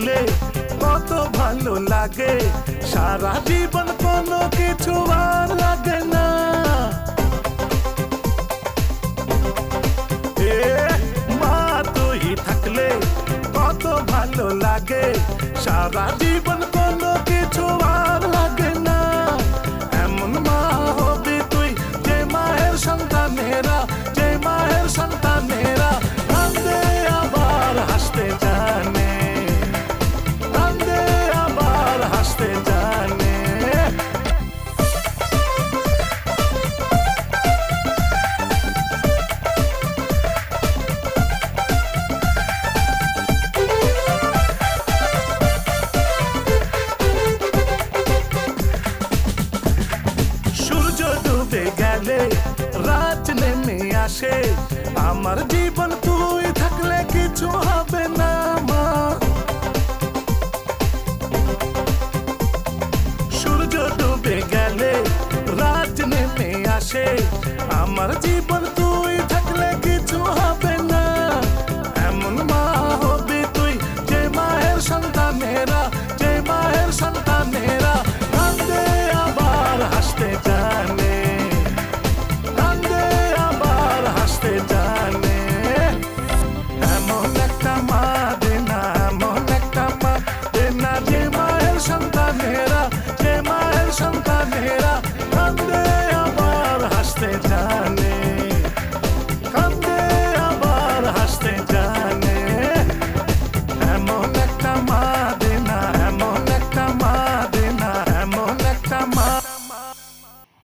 থাকলে কত ভালো লাগে, সারা জীবন কোনো কিছু আর লাগে না। মা তুই থাকলে কত ভালো লাগে, সারা জীবন কোনো কিছু আর লাগে না। এমন মা হবি তুই যে মায়ের সন্তানেরা, যে মায়ের সন্তানেরা কাঁদে আবার হাসতে জানে, কাঁদে আবার হাসতে জানে। সূর্য ডুবে গেলে রাত নেমে আসে, আমার জীবন তুই থাকলে কিছু হবে না মা। সূর্য ডুবে গেলে রাত নেমে আসে, আমার জীবন